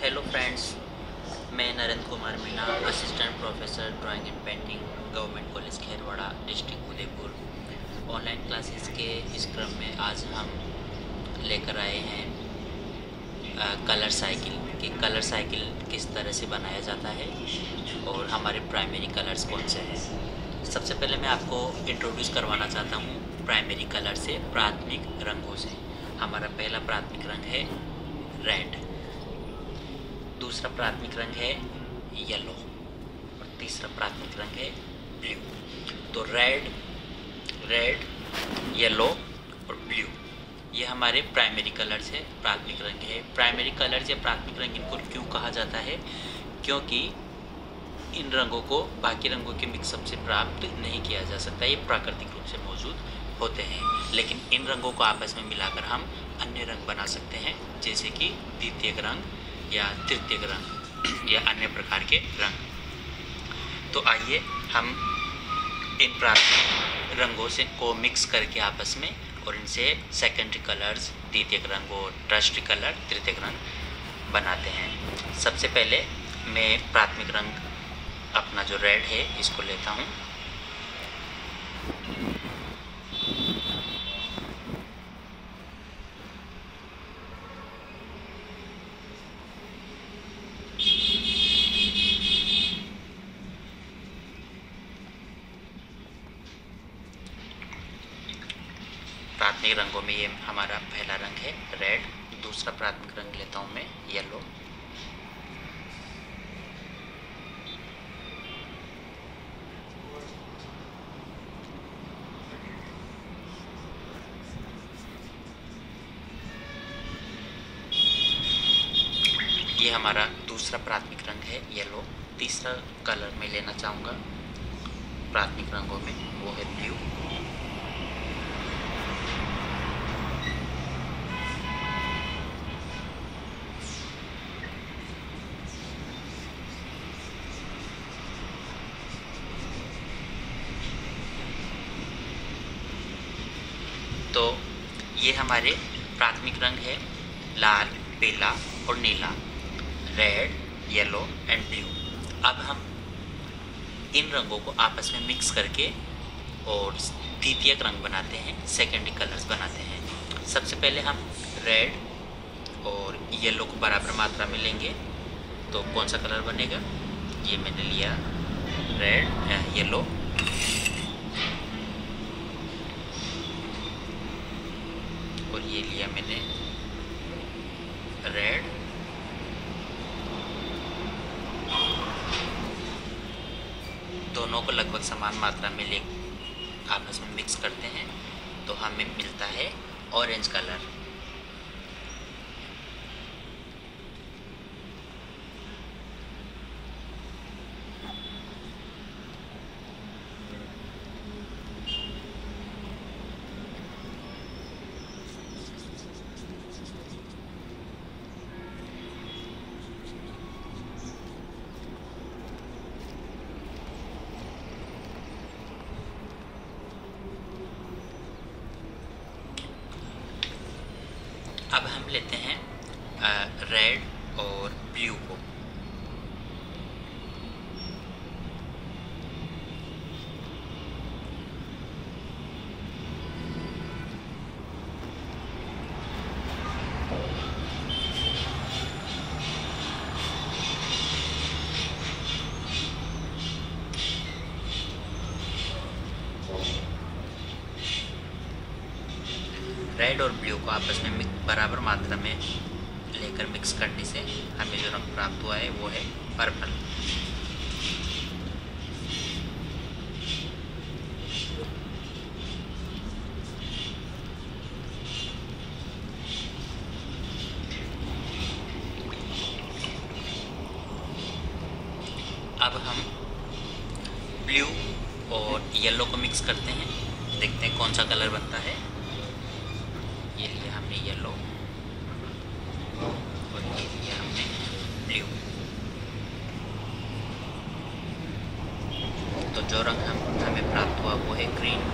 Hello friends, मैं Narendra Kumar Meena, assistant professor drawing and painting, government college Kherwara, district Udaipur. Online classes के इस क्रम में आज हम लेकर आए हैं कलर साइकिल कि कलर साइकिल किस तरह से बनाया जाता है और हमारे प्राइमरी कलर्स कौन से हैं। सबसे पहले मैं आपको इंट्रोड्यूस करवाना चाहता हूँ प्राइमरी कलर से, प्राथमिक रंगों से। हमारा पहला प्राथमिक रंग है रेड, दूसरा प्राथमिक रंग है येलो और तीसरा प्राथमिक रंग है ब्लू। तो रेड, येलो और ब्लू ये हमारे प्राइमरी कलर्स है, प्राथमिक रंग है। प्राइमरी कलर्स या प्राथमिक रंग इनको क्यों कहा जाता है? क्योंकि इन रंगों को बाकी रंगों के मिक्सअप से प्राप्त नहीं किया जा सकता, ये प्राकृतिक रूप से मौजूद होते हैं। लेकिन इन रंगों को आपस में मिलाकर हम अन्य रंग बना सकते हैं, जैसे कि द्वितीयक रंग या तृतीयक रंग या अन्य प्रकार के रंग। तो आइए हम इन प्राथमिक रंगों से को मिक्स करके आपस में और इनसे सेकेंडरी कलर्स, द्वितीयक रंग और टर्शरी कलर, तृतीयक रंग बनाते हैं। सबसे पहले मैं प्राथमिक रंग अपना जो रेड है इसको लेता हूँ। प्राथमिक रंगों में ये हमारा पहला रंग है रेड। दूसरा प्राथमिक रंग लेता हूँ मैं येलो। ये हमारा दूसरा प्राथमिक रंग है येलो। तीसरा कलर मैं लेना चाहूँगा प्राथमिक रंगों में, वो है ब्लू। तो ये हमारे प्राथमिक रंग है लाल, पीला और नीला, रेड, येलो एंड ब्लू। अब हम इन रंगों को आपस में मिक्स करके और द्वितीयक रंग बनाते हैं, सेकेंडरी कलर्स बनाते हैं। सबसे पहले हम रेड और येलो को बराबर मात्रा में लेंगे, तो कौन सा कलर बनेगा? ये मैंने लिया रेड, येलो और ये लिया मैंने रेड, दोनों को लगभग समान मात्रा में ले आपस में मिक्स करते हैं तो हमें मिलता है ऑरेंज कलर। अब हम लेते हैं रेड और ब्लू को। रेड और ब्लू को आपस में बराबर मात्रा में लेकर मिक्स करने से हमें जो रंग प्राप्त हुआ है वो है पर्पल। अब हम ब्लू और येलो को मिक्स करते हैं, देखते हैं कौन सा कलर बनता है। ये लिया हमने येलो और ये लिया हमने ब्लू। तो जो रंग हमें प्राप्त हुआ वो है ग्रीन।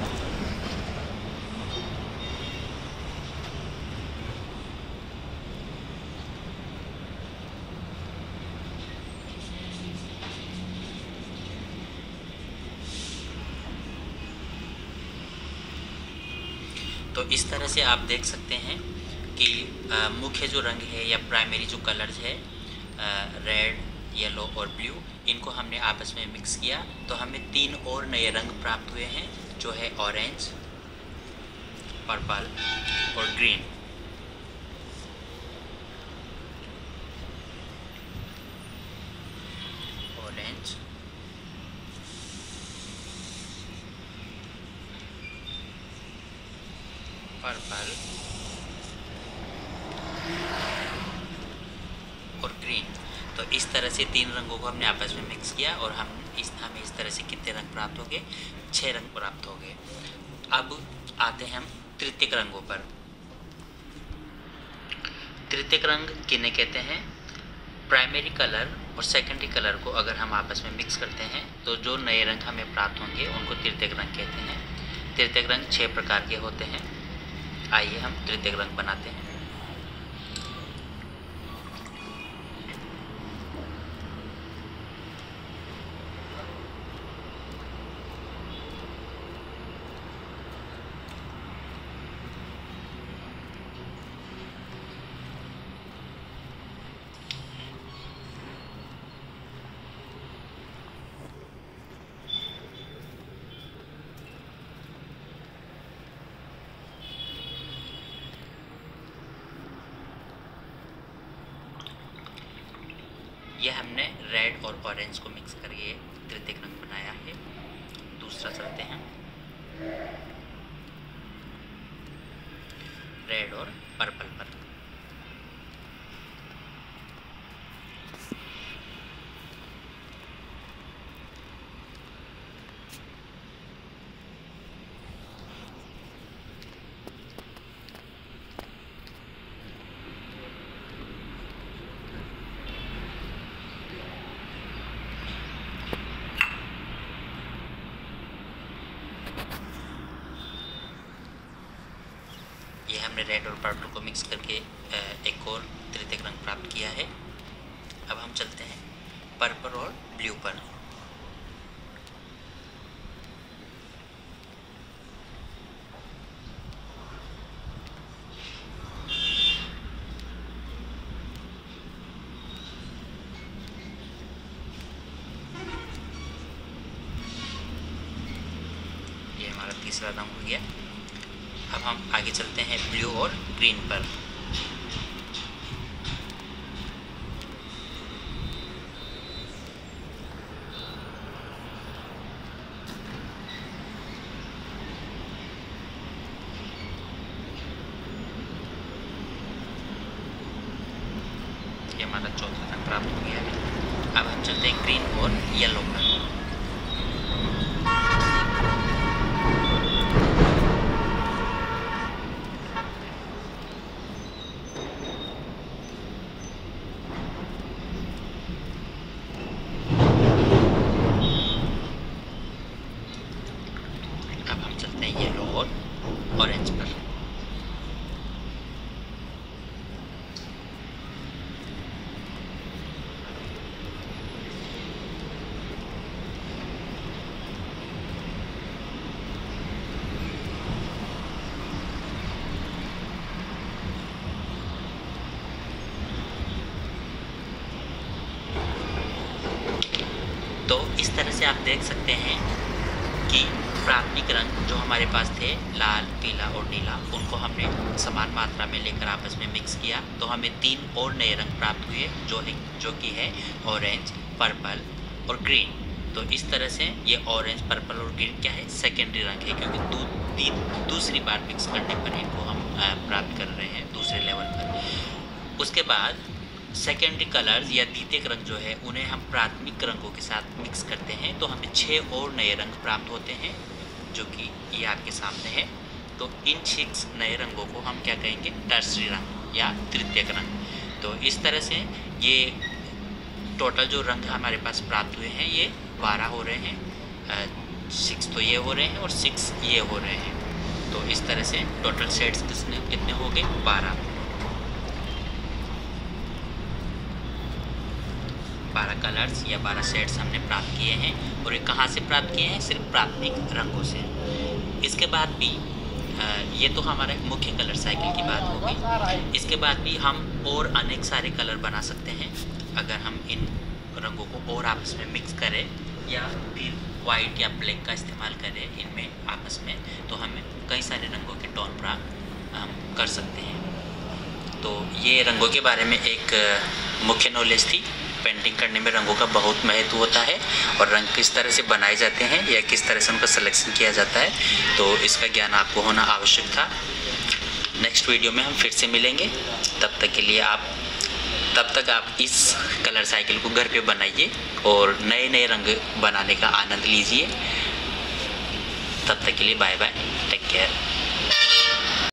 तो इस तरह से आप देख सकते हैं कि मुख्य जो रंग है या प्राइमरी जो कलर्स है रेड, येलो और ब्लू, इनको हमने आपस में मिक्स किया तो हमें 3 और नए रंग प्राप्त हुए हैं, जो है ऑरेंज, पर्पल और ग्रीन। ऑरेंज, पर्पल और ग्रीन। तो इस तरह से 3 रंगों को हमने आपस में मिक्स किया और हमें इस तरह से कितने रंग प्राप्त हो गए? 6 रंग प्राप्त हो गए। अब आते हैं हम तृतीयक रंगों पर। तृतीयक रंग किन्हें कहते हैं? प्राइमरी कलर और सेकेंडरी कलर को अगर हम आपस में मिक्स करते हैं तो जो नए रंग हमें प्राप्त होंगे उनको तृतीयक रंग कहते हैं। तृतीयक रंग 6 प्रकार के होते हैं। आइए हम तृतीयक रंग बनाते हैं। यह हमने रेड और ऑरेंज को मिक्स करके तृतीयक रंग बनाया है। दूसरा चलते हैं, रेड और पर्पल पर। ये हमने रेड और पर्पल को मिक्स करके एक और तृतीयक रंग प्राप्त किया है। अब हम चलते हैं पर्पल और ब्लू पर। ये हमारा तीसरा रंग हो गया। अब हम आगे चलते हैं ब्लू और ग्रीन पर। ये हमारा चौथा रंग प्राप्त हो गया है। अब हम चलते हैं ग्रीन और येलो पर। येलो और ऑरेंज पर। तो इस तरह से आप देख सकते हैं कि प्राथमिक रंग जो हमारे पास थे लाल, पीला और नीला, उनको हमने समान मात्रा में लेकर आपस में मिक्स किया तो हमें 3 और नए रंग प्राप्त हुए जो कि है ऑरेंज, पर्पल और ग्रीन। तो इस तरह से ये ऑरेंज, पर्पल और ग्रीन क्या है? सेकेंडरी रंग है, क्योंकि दूसरी बार मिक्स करने पर इनको हम प्राप्त कर रहे हैं दूसरे लेवल पर। उसके बाद सेकेंडरी कलर्स या द्वितीयक रंग जो है उन्हें हम प्राथमिक रंगों के साथ मिक्स करते हैं तो हमें 6 और नए रंग प्राप्त होते हैं, जो कि ये आपके सामने है। तो इन 6 नए रंगों को हम क्या कहेंगे? टर्सरी रंग या तृतीयक रंग। तो इस तरह से ये टोटल जो रंग हमारे पास प्राप्त हुए हैं ये 12 हो रहे हैं। 6 तो ये हो रहे हैं और 6 ये हो रहे हैं। तो इस तरह से टोटल शेड्स कितने हो गए? 12 कलर्स या 12 शेड्स हमने प्राप्त किए हैं। और ये कहाँ से प्राप्त किए हैं? सिर्फ प्राथमिक रंगों से। इसके बाद भी ये तो हमारे मुख्य कलर साइकिल की बात हो गई। इसके बाद भी हम और अनेक सारे कलर बना सकते हैं अगर हम इन रंगों को और आपस में मिक्स करें या फिर वाइट या ब्लैक का इस्तेमाल करें इनमें आपस में, तो हमें कई सारे रंगों के टोन प्राप्त हम कर सकते हैं। तो ये रंगों के बारे में एक मुख्य नॉलेज थी। पेंटिंग करने में रंगों का बहुत महत्व होता है और रंग किस तरह से बनाए जाते हैं या किस तरह से उनका सिलेक्शन किया जाता है, तो इसका ज्ञान आपको होना आवश्यक था। नेक्स्ट वीडियो में हम फिर से मिलेंगे। तब तक आप इस कलर साइकिल को घर पे बनाइए और नए नए रंग बनाने का आनंद लीजिए। तब तक के लिए बाय बाय, टेक केयर।